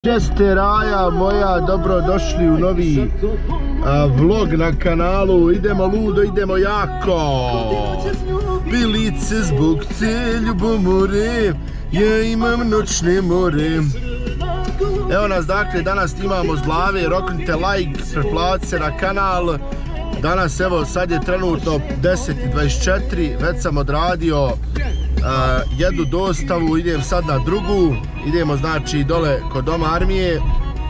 Česte raja moja, dobro došli u novi vlog na kanalu. Idemo ludo, idemo jako. Pilice zbog te ljubomore, ja imam noćne more. Evo nas, dakle, danas imamo z glave, roknite like, pretplatite se na kanal. Danas, evo, sad je trenutno 10:24, već sam odradio jednu dostavu, idem sad na drugu. Idemo, znači, dole kod doma armije.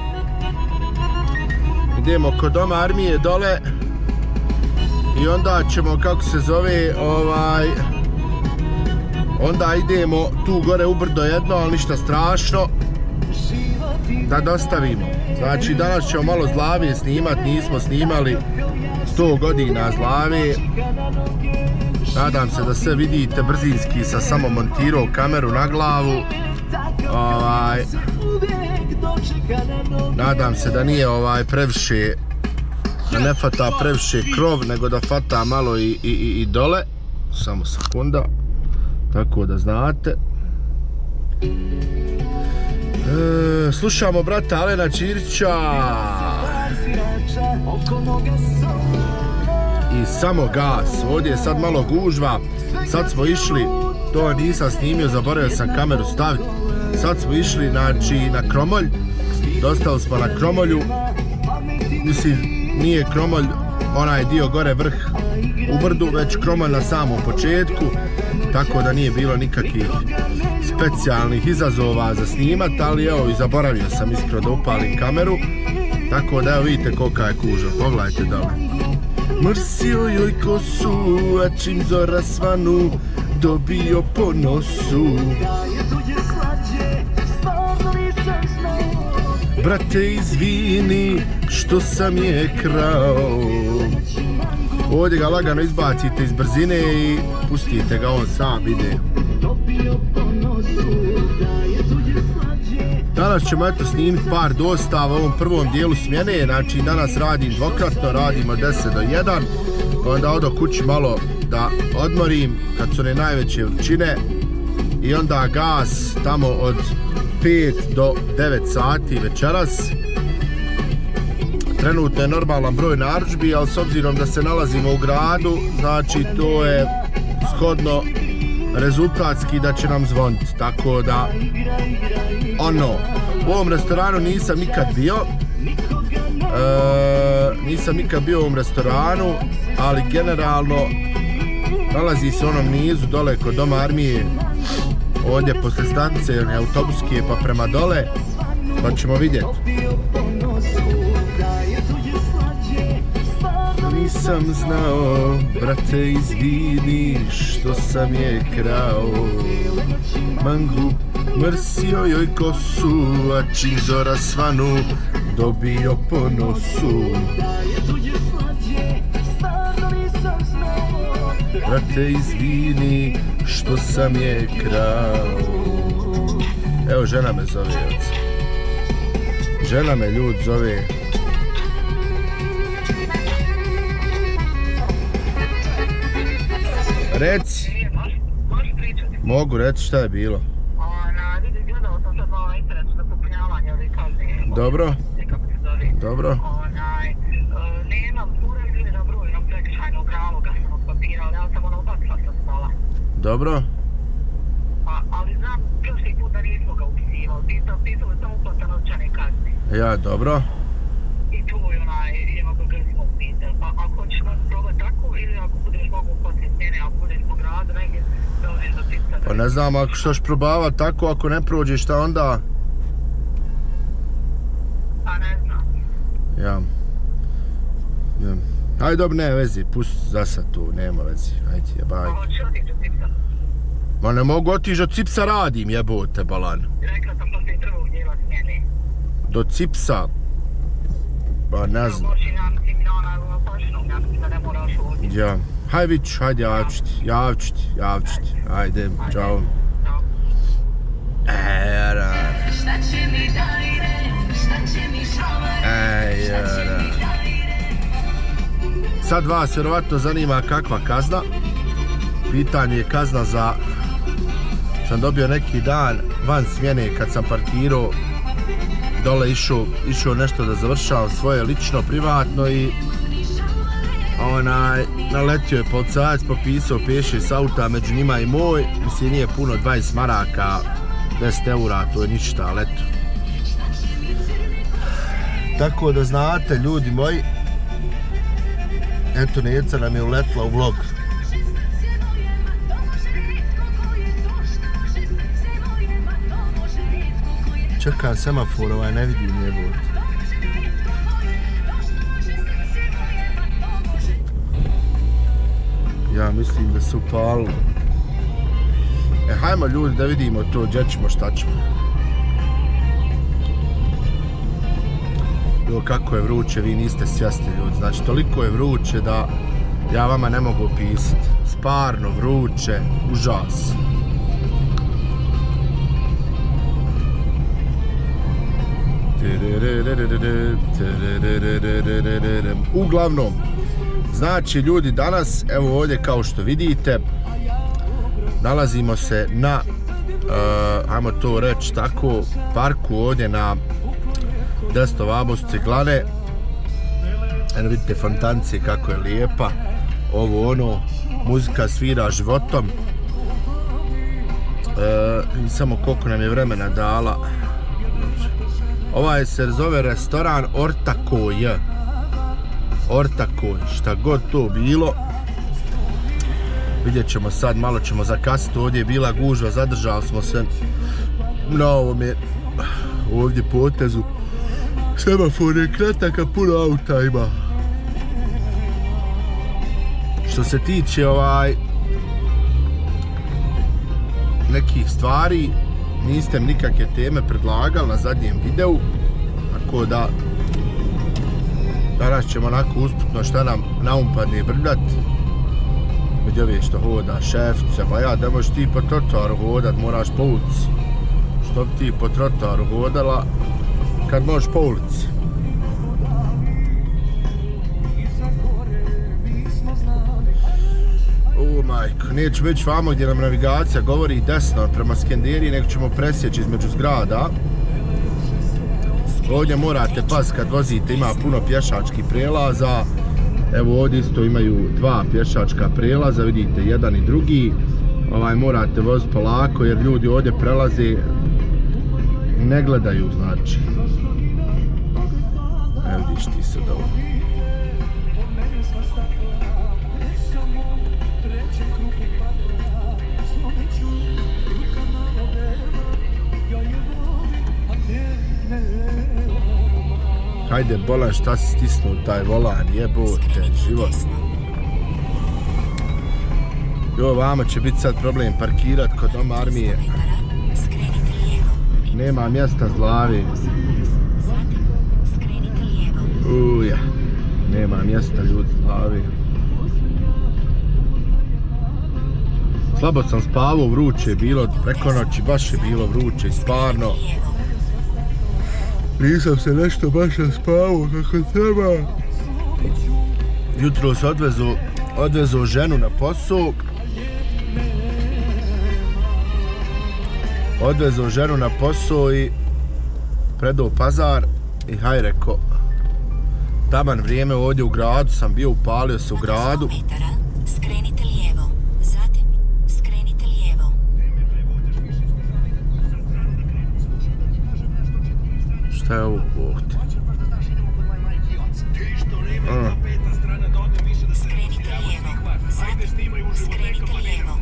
Idemo kod doma armije dole. I onda ćemo, kako se zove, onda idemo tu gore u brdo jedno, ali ništa strašno, da dostavimo. Znači, danas ćemo malo Zlave snimat, nismo snimali 100 godina Zlave. Nadam se da sve vidite, brzinski sam samo montirao kameru na glavu. Nadam se da nije previše, da ne fata previše krov, nego da fata malo i dole. Samo sekunda, tako da znate. Slušamo brata Alena Ćirića i samo gas. Ovdje je sad malo gužva. Sad smo išli, to nisam snimio, zaboravio sam kameru staviti. Sad smo išli, znači, na Kromolj. Dostali smo na Kromolju. Mislim, nije Kromolj onaj dio gore vrh u brdu, već Kromolj na samom početku. Tako da nije bilo nikakvih specijalnih izazova za snimat, ali evo, i zaboravio sam iskreno da upalim kameru. Tako da evo, vidite kolika je kuža, pogledajte dole. Mrsio joj kosu, a čim zora svanu, dobio po nosu. Brate, izvini što sam je krao. Ovdje ga lagano izbacite iz brzine i pustite ga, on sam ide. Danas ćemo eto snimiti par dostava u ovom prvom dijelu smjene. Znači, danas radim dvokratno, radimo 10 do 1. Onda odo kući malo da odmorim kad su one najveće vrućine. I onda gas tamo od 5 do 9 sati večeras. Trenutno je normalan broj narudžbi, ali s obzirom da se nalazimo u gradu, znači to je shodno rezultatski da će nam zvoniti. Tako da, u ovom restoranu nisam nikad bio. Nisam nikad bio u ovom restoranu, ali generalno nalazi se u onom nizu dole kod doma armije. Ovdje posle stanice, one autobuske pa prema dole, pa ćemo vidjeti. Nisam znao, brate, izvini što sam je krao. Mangu mrsio joj kosu, a čim zora svanu, dobio po nosu. Brate, izvini što sam je krao. Evo, žena me zove, žena me ljud zove. Reci. Mogu reći šta je bilo. Dobro. Dobro. Dobro. Ali znam prošli put da nismo ga upisivali, pisali samo uplata novčane kazne. Ja, dobro. I tu je idemo ga grzimo upitati, pa ako hoćeš probati tako ili ako budeš mogu poslije smjene, ako budeš po gradu negdje, dođeš do tipsa. Pa ne znam, ako ćeš probavati tako, ako ne prođeš, šta onda? Pa ne znam. Ja. Ajde, dobro, ne vezi, pusti za sad tu, nema vezi, ajde, jebaj. Pa hoćeš otići do tipsa? Ma ne mogu otići, od Cipsa radim, jebote balan. Rekla sam poslije drugog dijela smjene. Do Cipsa? Ba ne znam. Ja, haj Vić, hajde javit ću ti, hajde, čao. Sad vas vjerovatno zanima kakva kazna. Pitanje je kazna za... Sam dobio neki dan van smjene kad sam parkirao dole išao nešto da završavam svoje lično, privatno i naletio je policajac, popisao peše s auta, među njima i moj, mislim nije puno, 20 maraka, 10 eura, to je ništa, ali eto. Tako da znate, ljudi moji, eto Neca nam je uletla u vlog. Čekam semafor, ne vidim jebot. Ja mislim da se upalilo. Hajmo ljudi da vidimo to, gdje ćemo, šta ćemo. Jo, kako je vruće, vi niste svjesni ljudi. Znači, toliko je vruće da ja vama ne mogu opisati. Sparno, vruće, užas. Uglavnom, znači ljudi danas, evo ovdje kao što vidite, nalazimo se na, ajmo to reći tako, parku ovdje na desno vamo su ciglane. Eno vidite fontance kako je lijepa, ovo ono, muzika svira životom. I samo koliko nam je vremena dala. Ovaj se zove restoran Ortakoj. Ortakoj, šta god to bilo. Vidjet ćemo sad, malo ćemo zakasiti, ovdje je bila gužva, zadržali smo se na ovome, ovdje potezu. Semafor je kratak, a puno auta ima. Što se tiče nekih stvari, niste mi nikakve teme predlagali na zadnjem videu, tako da danas ćemo onako usputno šta nam naumpadne brljat. Vidi ove što hoda, šefice, pa ja, da možeš ti po trotoaru hodat, moraš po ulici. Što bi ti po trotoaru hodala kad možeš po ulici? O majko, nećemo ići vamo gdje nam navigacija govori desno prema Skenderiji, nego ćemo presjeći između zgrada. Ovdje morate pas kad vozite, ima puno pješačkih prelaza. Evo ovdje isto imaju dva pješačka prelaza, vidite, jedan i drugi. Morate voziti polako jer ljudi ovdje prelaze, ne gledaju, znači. Evo vidiš ti sad ovo. Hajde bolan, šta si stisnuo taj volan, jebote, život. Jo, vama će biti sad problem parkirat kod doma armije. Nema mjesta s glavi. Uja, nema mjesta ljudi s glavi. Slabo sam spavao, vruće je bilo, preko noći baš je bilo vruće i stvarno. Nisam se nešto baš naspavao kako treba. Jutro se odvezu ženu na posao. Odvezu ženu na posao i predao pazar i haj reko. Taman vrijeme ovdje u gradu sam bio, upalio se u gradu. Skrenite lijevo, zatim skrenite lijevo. Šta je ovo ovdje? Skrenite lijevo, zatim skrenite lijevo.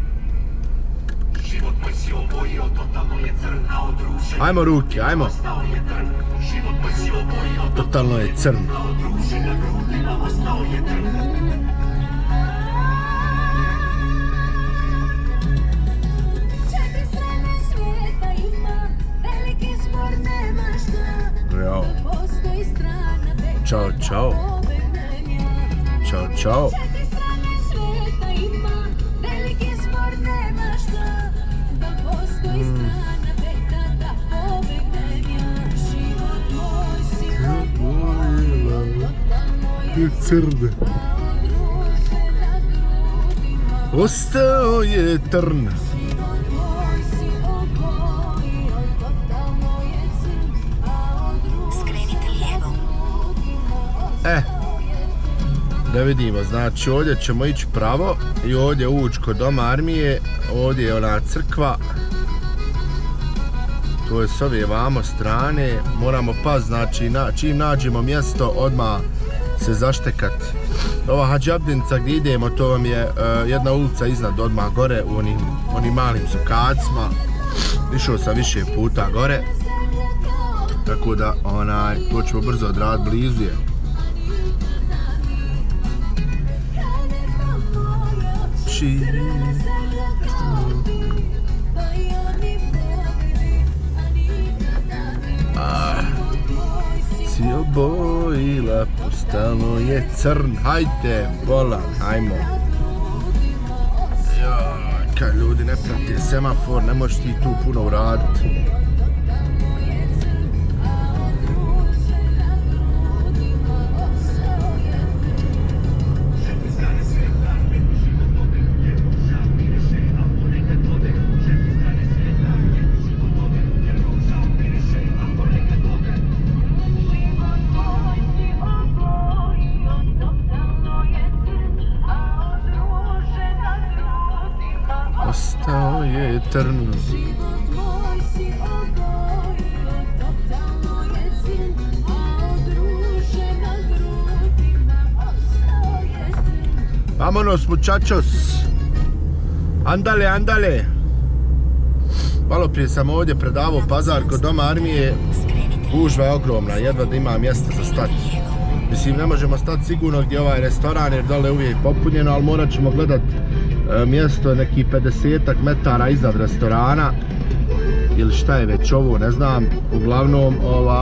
Ajmo ruke, ajmo. Totalno je crn. Jao. Ćao, čao. Ćao, čao. Crne. Ostao je trn. Da vidimo, znači ovdje ćemo ići pravo i ovdje ući kod Doma armije, ovdje je ona crkva, to je s ove vamo strane, moramo paziti, znači čim nađemo mjesto odmah se zaštekati. Ova Hadži Abdinica gdje idemo, to vam je jedna ulica iznad odmah gore u onim malim sokacima, išao sam više puta gore, tako da to ćemo brzo odraditi, blizu je. Si obojila, postalo je crn, hajde, bolan, hajmo. Kad ljudi ne prate semafor, ne možeš ti tu puno uraditi. Ostao je trn. Vámonos, muchachos. Andale, andale. Malo prije sam ovdje predavao pazar kod Doma armije. Gužva je ogromna, jedva da ima mjesta za stati. Mislim, ne možemo stati sigurno gdje je ovaj restoran jer dole je uvijek popunjeno, ali morat ćemo gledat mjesto nekih 50 metara iznad restorana ili šta je već ovo, ne znam. Uglavnom,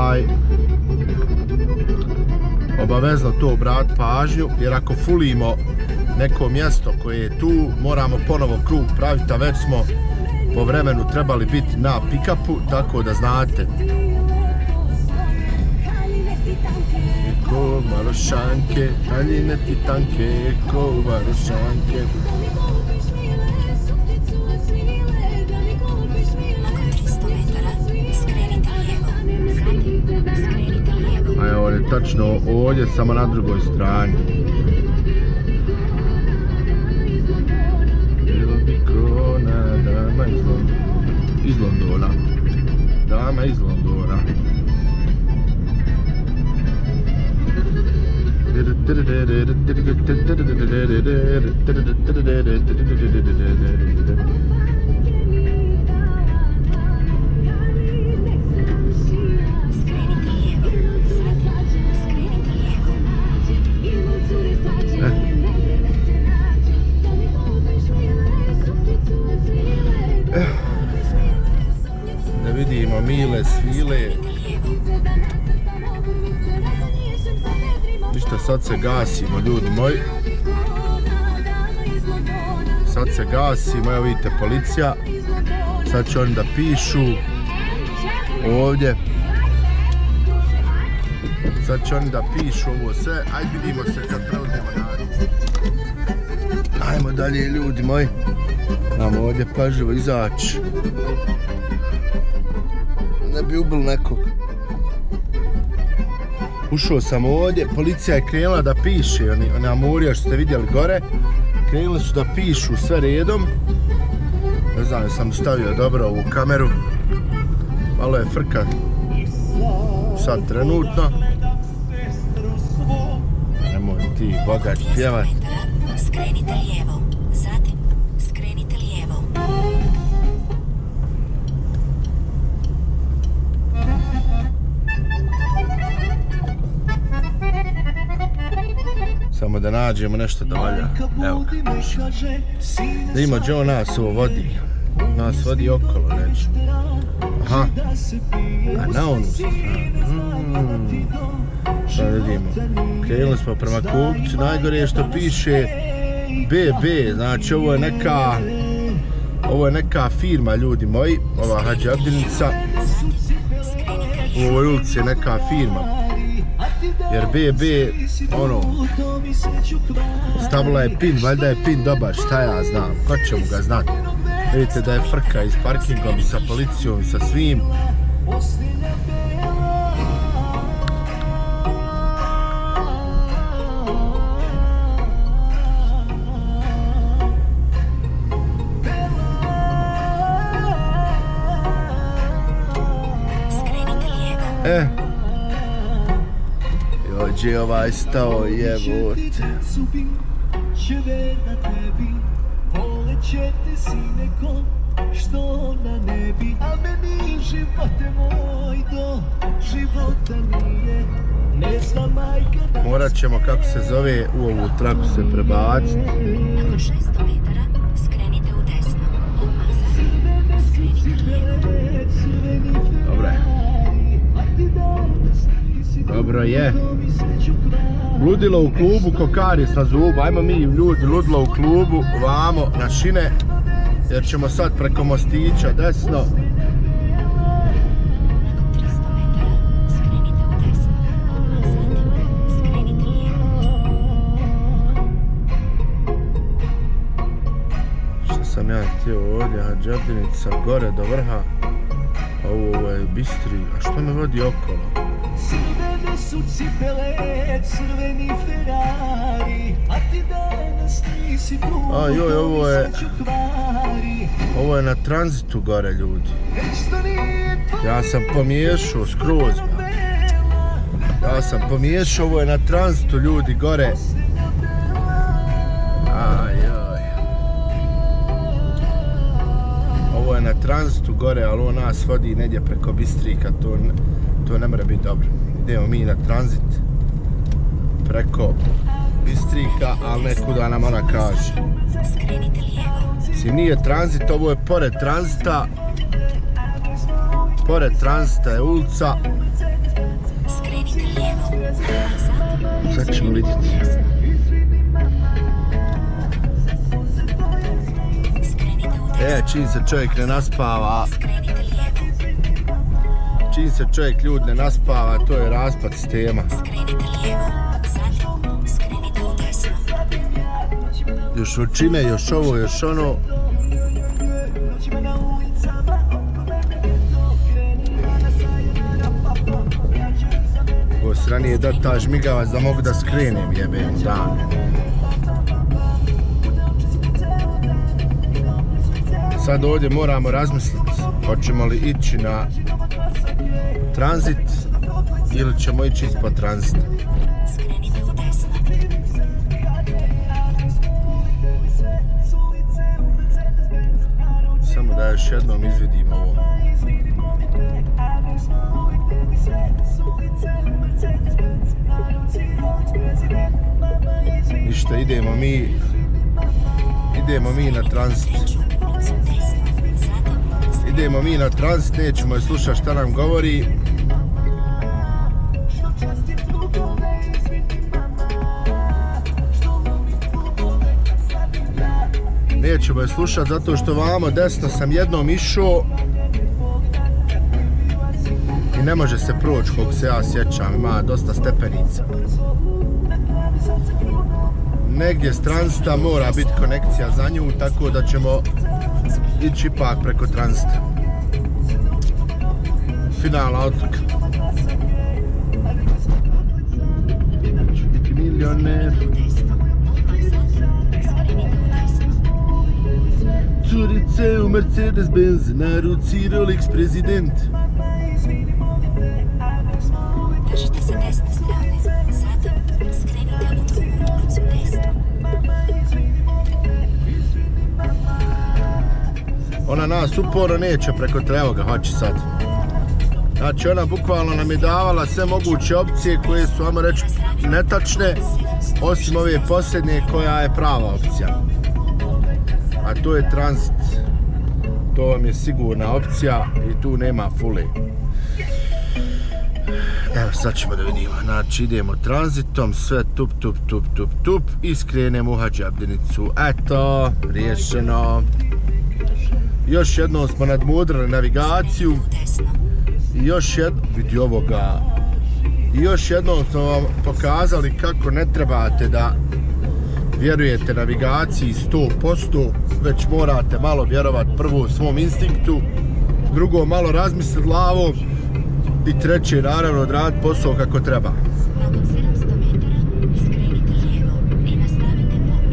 obavezno to obratiti pažnju, jer ako fulimo neko mjesto koje je tu, moramo ponovo krug praviti, a već smo po vremenu trebali biti na pick-upu, tako da znate. Ko varošanke, haljine ti tanke, ko varošanke. A evo je tačno ovdje, samo na drugoj strani. Bilo bi krona, dama iz Londona. Dama iz Londona. Da vidimo mile svile. Ništa, sad se gasimo, ljudi moji. Sad se gasimo, evo vidite policija. Sad će oni da pišu ovdje. Sad će oni da pišu ovo sve. Ajde vidimo se kad preuzmemo nadu. Ajmo dalje, ljudi moji. Namo ovdje pažljivo izaći. Ne bi ubil nekog. Ušao sam ovdje, policija je krenula da piše, oni amurija što ste vidjeli gore, krenuli su da pišu sve redom. Ne znam, ja sam stavio dobro ovu kameru, malo je frka sad trenutno. Nemoj ti bogač pjevat. Skrenite lijevo, zatim skrenite lijevo. Samo da nađemo nešto da valja. Evo ga. Da ima gdje on nas ovo vodi. Nas vodi okolo neće. Aha. A na onu stranu. Šta vidimo. Krenuli smo prema kupcu. Najgore je što piše BB. Znači ovo je neka firma, ljudi moji. Ova Hadži Abdinica. U ovoj ulici je neka firma. Jer BB, stavila je pin, valjda je pin dobar, šta ja znam, ko će mu ga znati. Vidite da je frka i s parkingom i sa policijom i sa svim. Dođe ovaj stao jebot. Polećete si nekom što ona ne bi, a meni živote moj do života nije. Ne zna majka da... Morat ćemo, kako se zove, u ovu traku se prebaciti. Nakon 600 metara skrenite u desno. Odmah zatim skrenite lijevo. Dobro je. Dobro je. Ludilo u klubu, kokaris na zubu. Ajmo mi ljudi, ludilo u klubu, vamo na šine. Jer ćemo sad preko mostića desno. Nakon 300 metara skrenite u desno. Odmah zatim skrenite lijevo. Što sam ja htio ovdje, Hadžabdinica gore do vrha. A ovo je Bistri. A što me vodi okolo? Crvene su cipele, crveni Ferrari, a ti danas nisi tu. A joj, ovo je na tranzitu gore, ljudi. Ja sam pomiješao skroz. Ja sam pomiješao, ovo je na tranzitu, ljudi, gore. Ajoj. Ovo je na tranzitu gore, ali ovo nas vodi negdje preko Bistrika, to ne mora biti dobro. Idemo mi na tranzit preko Bistrika, ali nekuda nam ona kaže. Skrenite lijevo. Mislim, nije tranzit, ovo je pored tranzita. Pored tranzita je ulica. Skrenite lijevo. Odmah zatim Sad ćemo vidjeti. skrenite u desno. Čim se čovjek ne naspava, Skrenite lijevo. čim se čovjek ljud ne naspava, to je raspad sistema. Skrenite lijevo. Zatim skrenite u desno. Još vrućine, još ovo, još ono. Ovo sranije da ta žmigavac da mogu da skrenem, jebem dan. Sad ovdje moramo razmisliti, hoćemo li ići na tranzit ili ćemo ići ispod tranzita. Skrenite u desno. Samo da još jednom izvidim ovo. Ništa, idemo mi na tranzit. Treću ulicu desno. Zatim Idemo mi na tranzit, nećemo je slušati šta nam govori. Nećemo je slušati zato što vamo desno sam jednom išao i ne može se proći koliko se ja sjećam, ima dosta stepenica. Negdje s tranzita mora biti konekcija za nju, tako da ćemo ići ipak preko tranzita. Finalna odluka. Ću biti milioner. u desno. Odmah zatim skrenite u desno. Curice u Mercedes-Benz, na ruci Rolex prezident. Držite se desne strane. Zatim skrenite u drugu ulicu desno. Ona nas uporno neće preko trevoga, hoće sad. Znači ona bukvalno nam je davala sve moguće opcije koje su, ajmo reći, netačne, osim ove posljednje koja je prava opcija. A to je tranzit. To vam je sigurna opcija i tu nema fule. Evo sad ćemo da vidimo. Znači idemo tranzitom, sve tup i skrenemo u Hadžabdinicu. Eto, riješeno. Još jednom smo nadmudrili navigaciju. I još jednom, vidi ovoga. I još jednom smo vam pokazali kako ne trebate da vjerujete navigaciji 100%, već morate malo vjerovati prvo svom instinktu, drugo malo razmisliti glavom i treće naravno odraditi posao kako treba. Nakon 700 metara skrenite lijevo i nastavite po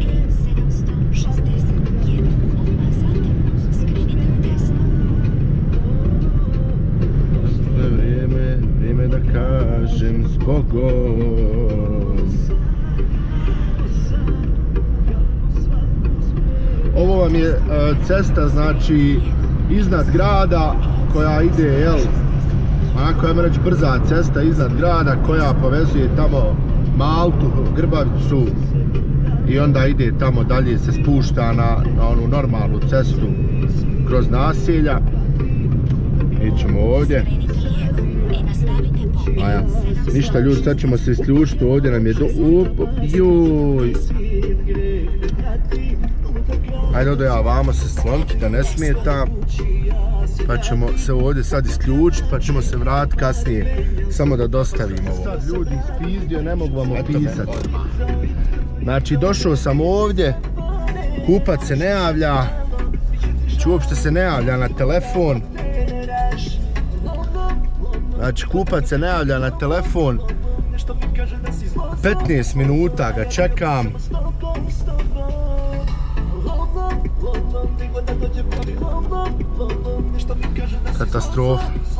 E761. Odmah zatim skrenite u desno. Vrijeme da kažem. kažem zbogom. Ovo vam je cesta, znači, iznad grada koja ide, jel, onako ajmo reći brza cesta iznad grada koja povezuje tamo Maltu, Grbavicu i onda ide tamo dalje, se spušta na onu normalnu cestu kroz naselja. Ićemo ovdje. Aja, ništa ljudi, sad ćemo se isključiti, ovdje nam je joj. Ajde da ja vamo se sloniti da ne smeta. Pa ćemo se ovdje sad isključiti, pa ćemo se vratiti kasnije, samo da dostavimo ovo. Sad ljudi ispizdio, ne mogu vam opisati. Znači došao sam ovdje, kupac se ne javlja, uopšte se ne javlja na telefon. Znači kupac se ne javlja na telefon, 15 minuta ga čekam. Katastrofa.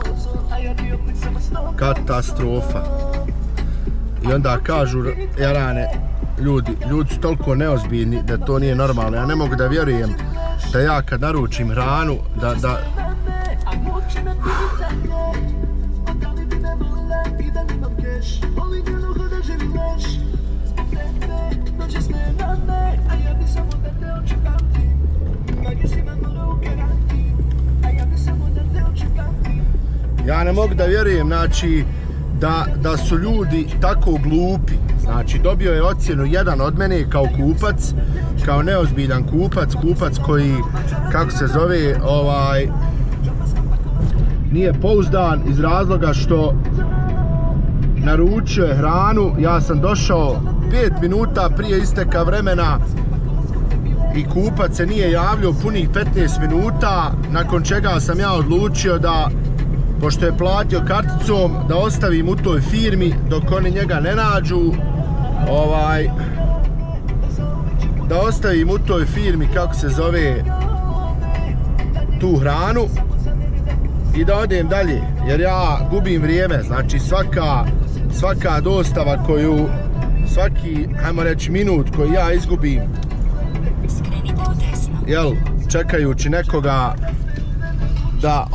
Katastrofa. I onda kažu, jarane, ljudi su toliko neozbiljni da to nije normalno. Ja ne mogu da vjerujem da ja kad naručim hranu, da ja ne mogu da vjerujem, znači, da su ljudi tako glupi. Znači, dobio je ocjenu 1 od mene kao kupac, kao neozbiljan kupac koji, kako se zove, nije pouzdan iz razloga što naručio je hranu, ja sam došao 5 minuta prije isteka vremena i kupac se nije javljao punih 15 minuta, nakon čega sam ja odlučio da, pošto je platio karticom, da ostavim u toj firmi dok oni njega ne nađu, da ostavim u toj firmi, kako se zove, tu hranu i da odem dalje, jer ja gubim vrijeme. Znači svaka dostava koju, svaki, ajmo reći, minut koji ja izgubim, jel, čekajući nekoga da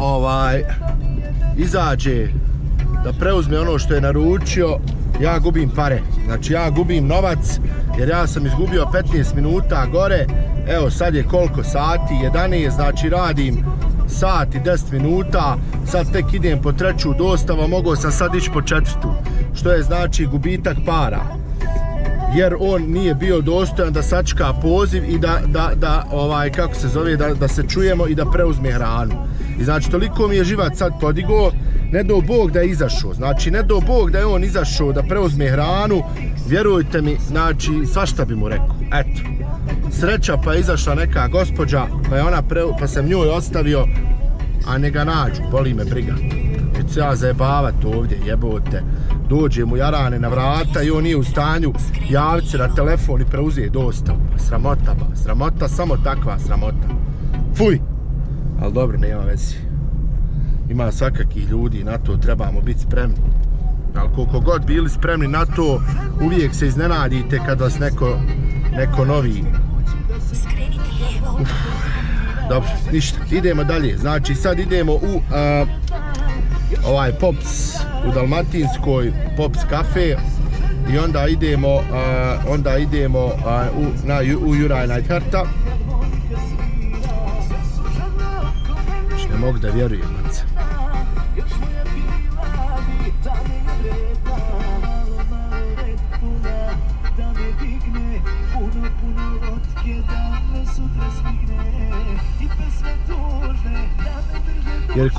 izađe, da preuzme ono što je naručio, ja gubim pare. Znači ja gubim novac, jer ja sam izgubio 15 minuta gore. Evo sad je koliko sati, 11, znači radim sat i 10 minuta, sad tek idem po 3. dostavu, mogao sam sad ići po 4. što je znači gubitak para, jer on nije bio dostojan da sačka poziv i da kako se zove, da se čujemo i da preuzme hranu. I znači toliko mi je živac sad podigao, ne do Bog da je izašao, znači ne do Bog da je on izašao da preuzme hranu, vjerujte mi, znači svašta bi mu rekao. Eto, sreća pa je izašla neka gospođa, pa sam njoj ostavio, a ne ga nađu, boli me briga. Neću se ja zajebavat ovdje, jebote. Dođe mu jarane na vrata i on nije u stanju javiti se na telefon i preuzeti dostavu. Sramota, ba, sramota, samo takva sramota. Fuj! Ali dobro, nema vezi. Ima svakakih ljudi, na to trebamo biti spremni. Ali koliko god bili spremni na to, uvijek se iznenadite kad vas neko novi... Dobro, ništa, idemo dalje. Znači sad idemo u Pops u Dalmatinskoj, Pops kafe, i onda idemo u Juraj Neidharta. Ne mogu da vjerujem, maca. Jer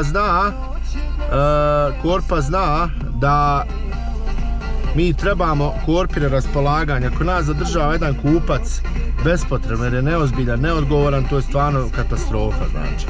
Korpa zna da mi trebamo Korpi na raspolaganje. Ako nas zadržava jedan kupac bespotrebno jer je neozbiljan, neodgovoran, to je stvarno katastrofa, znači.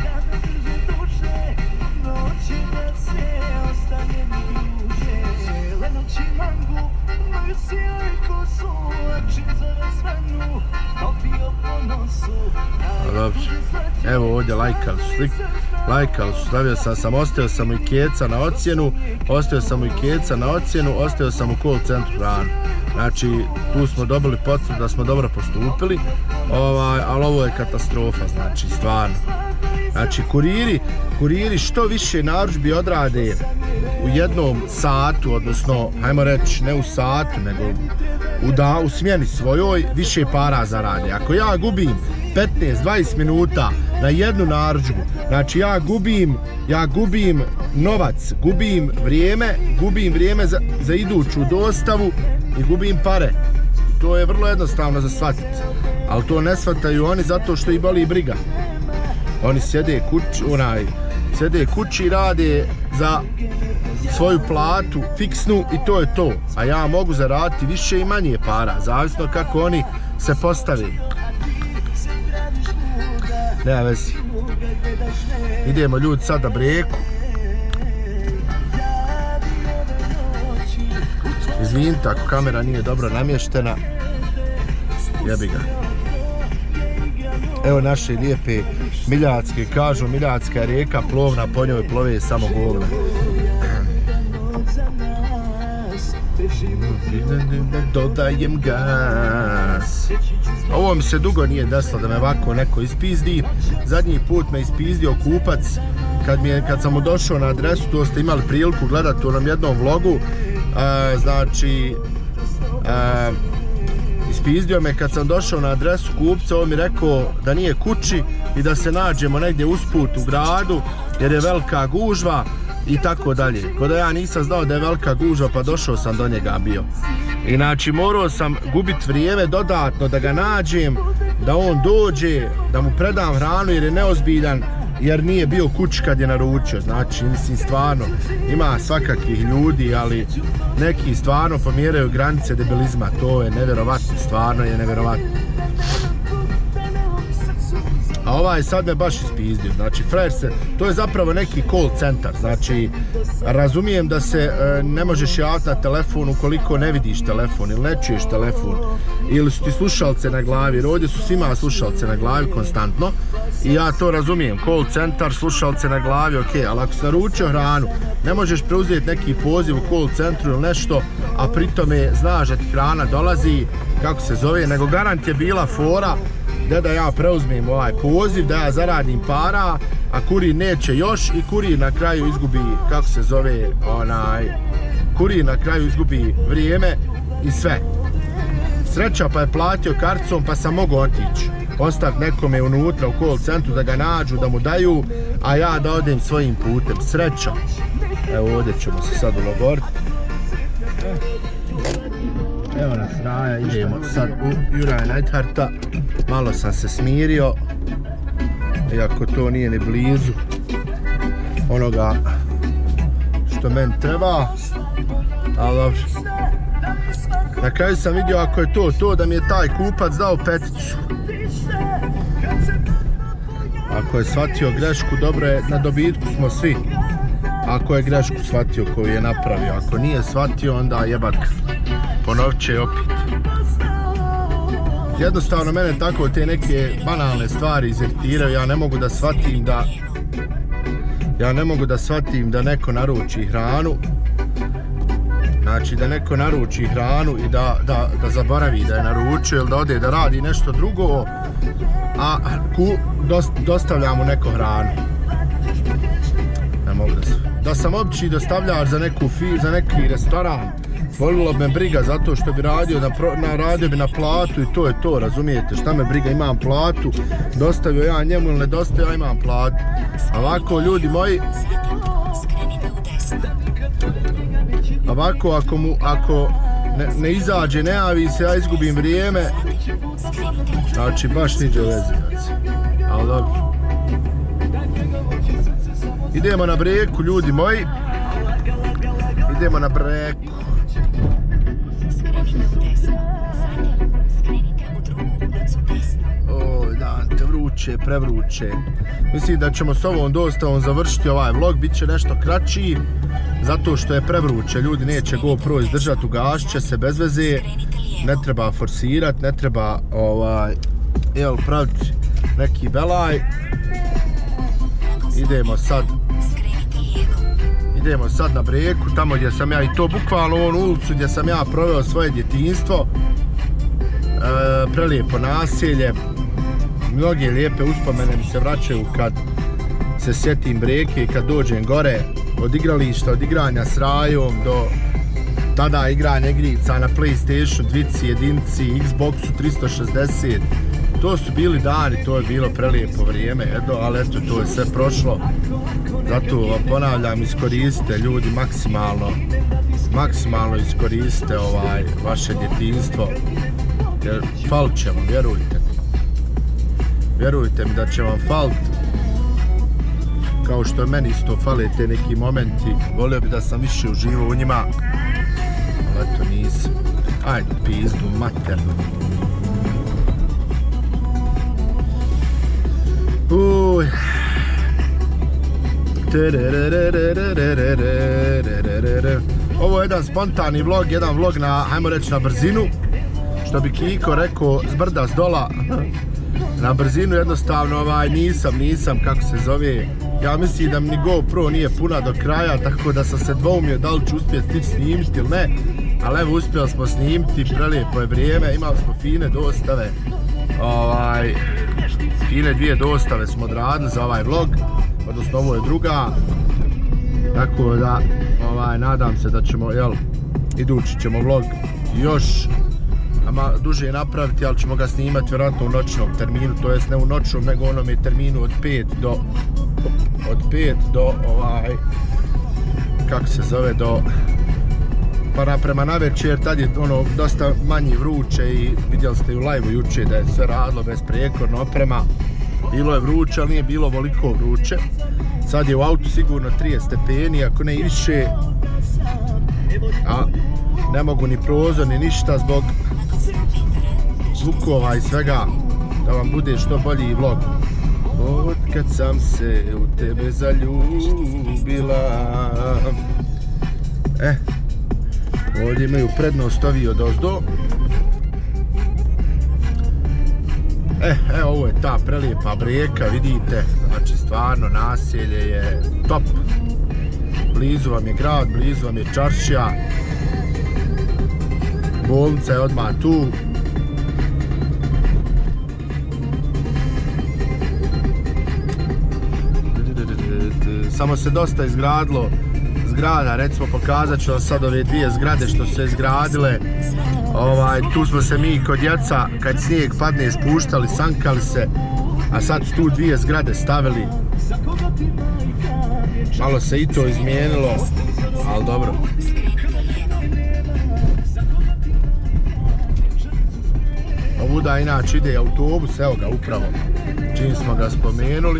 Dobro, evo ovdje lajkali su sliku. lajkali su, stavio sam, ostao sam u Ikeca na ocjenu, ostao sam u call centru hranu. Znači, tu smo dobili potvrdu da smo dobro postupili, ali ovo je katastrofa, znači, stvarno. Znači, kuriri što više narudžbi odrade u jednom satu, odnosno, hajmo reći, ne u satu, nego u smjeni svojoj, više para zarade. Ako ja gubim 15-20 minuta na jednu narudžbu, znači ja gubim novac, gubim vrijeme za iduću dostavu i gubim pare. To je vrlo jednostavno za shvatiti, ali to ne shvataju oni zato što ih boli briga. Oni sjede kući i rade za svoju platu fiksnu i to je to. A ja mogu zaraditi više i manje para, zavisno kako oni se postave. Nema vezi. Idemo ljudi sad na breku. Izvinite ako kamera nije dobro namještena. Jebi ga. Evo naše lijepe Miljacke, kažu Miljacka je rijeka plovna, po njoj plove samo govne. Dodajem gas. Ovo mi se dugo nije desilo da me ovako neko ispizdi. Zadnji put me ispizdio kupac kad sam mu došao na adresu, to ste imali priliku gledati u onom jednom vlogu. Znači, ispizdio me kad sam došao na adresu kupca, on mi rekao da nije kući i da se nađemo negdje usput u gradu jer je velika gužva i tako dalje. Ko da ja nisam znao da je velika gužva pa došao sam do njega bio. Inači morao sam gubiti vrijeme dodatno da ga nađem, da on dođe, da mu predam hranu jer je neozbiljan, jer nije bio kući kad je naručio. Znači, mislim, stvarno, ima svakakvih ljudi, ali neki stvarno pomjeraju granice debilizma. To je nevjerovatno, stvarno je nevjerovatno. A ovaj sad me baš ispizdio. Znači, frajer se, to je zapravo neki call centar. Znači, razumijem da se ne možeš javiti na telefon ukoliko ne vidiš telefon ili ne čuješ telefon. Ili su ti slušalce na glavi, jer ovdje su svima slušalce na glavi konstantno. I ja to razumijem, call centar, slušalce na glavi, ok, ali ako si naručio hranu, ne možeš preuzeti neki poziv u call centru ili nešto, a pritome znaš da ti hrana dolazi, kako se zove, nego garant je bila fora da ja preuzmem ovaj poziv, da ja zaradim para, a kurir neće još i kurir na kraju izgubi, kako se zove, kurir na kraju izgubi vrijeme i sve. Sreća pa je platio karticom pa sam mogao otići. Ostaviti nekome unutra u call centru da ga nađu, da mu daju, a ja da odem svojim putem. Sreća. Evo ovdje ćemo se sad ulogoriti. Evo nas raja, idemo sad u Juraj Neidharta. Malo sam se smirio, iako to nije ni blizu onoga što meni treba, ali dobro. Na kraju sam vidio ako je to da mi je taj kupac dao peticu. Ako je shvatio grešku, dobro je, na dobitku smo svi. Ako je grešku shvatio koju je napravio, ako nije shvatio, onda jebak. Ponovit će opet. Jednostavno mene tako te neke banalne stvari iziritiraju, ja ne mogu da shvatim da neko naruči hranu. Znači da neko naruči hranu i da zaboravi da je naručio ili da ode da radi nešto drugo, a dostavlja mu neko hranu. Ne mogu da sam obični dostavljač za neki restoran, volilo bi me briga zato što bi radio na platu i to je to, razumijete, šta me briga, imam platu, dostavio ja njemu ili ne dostavio, ja imam platu. Ovako, ljudi moji, ovako ako ne izađe, ne javi se, ja izgubim vrijeme, znači baš niđe veze, ali dobro. Idemo na breku, ljudi moji, idemo na breku. Oj, Dante, vruće, prevruće. Mislim da ćemo s ovom dostavom završiti ovaj vlog, bit će nešto kraći, zato što je prevruće, ljudi neće GoPro izdržati, ugašit će se bez veze, ne treba forsirati, ne treba praviti neki belaj. Idemo sad na Breku, tamo gdje sam ja, i to bukvalno onu ulicu gdje sam ja proveo svoje djetinjstvo. Prelijepo naselje, mnoge lijepe uspomene mi se vraćaju kad se sjetim Breke i kad dođem gore, od igrališta, od igranja s Rajom do tada igranja igrica na PlayStation 2, jedinici, Xboxu 360. To su bili dani, to je bilo prelijepo vrijeme, ali eto, to je sve prošlo. Zato vam ponavljam, iskoristite ljudi maksimalno iskoristite vaše djetinjstvo, jer falit će vam, vjerujte mi da će vam falit, kao što meni isto fale te neki momenti. Volio bi da sam više uživao u njima, ali eto nisam. Ajde, pizdu maternu. Uj. Ovo je jedan spontani vlog, jedan vlog na, ajmo reći, na brzinu. Što bi Kiko rekao, s brda, s dola. Na brzinu jednostavno nisam, kako se zove. Ja mislim da mi ni GoPro nije puna do kraja, tako da sam se dvoumio da li ću uspjeti stići snimiti ili ne. Ali evo, uspjeli smo snimiti, prelijepo je vrijeme, imali smo fine dostave. Fine 2 dostave smo odradili za ovaj vlog, odnosno ovo je druga. Tako da, nadam se da ćemo, idući ćemo vlog još duže napraviti, ali ćemo ga snimati vjerojatno u noćnom terminu, to jest ne u noćnom, nego onome terminu od 5 do kako se zove, do prema navečer, tad je dosta manje vruće i vidjeli ste u live-u juče da je sve radilo besprijekorno, oprema, bilo je vruće, ali nije bilo ovoliko vruće. Sad je u autu sigurno 30 stepeni, ako ne i više, a ne mogu ni prozor ni ništa zbog zvukova i svega, da vam bude što bolji vlog. Od kad sam se u tebe zaljubila. Ovdje imaju prednost ovi odozdo. Evo, ovo je ta prelijepa Breka, vidite, znači stvarno naselje je top. Blizu vam je grad, blizu vam je čaršija. Bolnica je odmah tu. Samo se dosta izgradilo zgrada, recimo pokazat ću vam sad ove 2 zgrade što su se izgradile. Tu smo se mi kod djeca, kad snijeg padne, spuštali, sankali se, a sad su tu 2 zgrade stavili. Malo se i to izmijenilo, ali dobro. Ovuda inače ide autobus, evo ga upravo, čim smo ga spomenuli.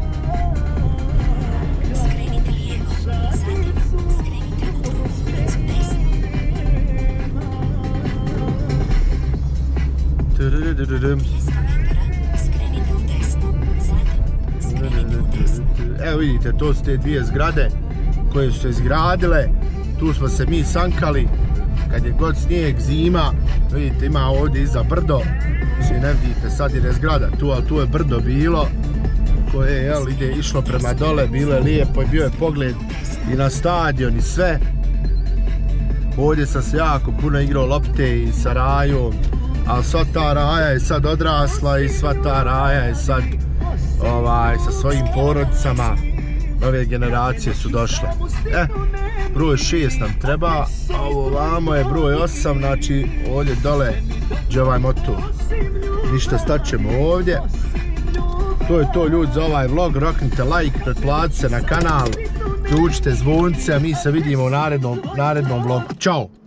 Evo vidite, to su te 2 zgrade koje su se izgradile. Tu smo se mi sankali kad je god snijeg, zima. Vidite, ima ovdje iza brdo, svi ne vidite sad jer je zgrada tu, ali tu je brdo bilo koje je išlo prema dole, bilo je lijepo i bio je pogled i na stadion i sve. Ovdje sam se jako puno igrao lopte i sa Rajom, ali sva ta Raja je sad odrasla i sva ta Raja je sad sa svojim porodicama, nove generacije su došle. Broj 6 nam treba, a ovo vamo je broj 8, znači ovdje dole gdje ovaj motor. Ništa, staćemo ovdje. To je to ljudi za ovaj vlog, roknite like, pretplatite se na kanal, uključite zvonce, a mi se vidimo u narednom vlogu. Ćao!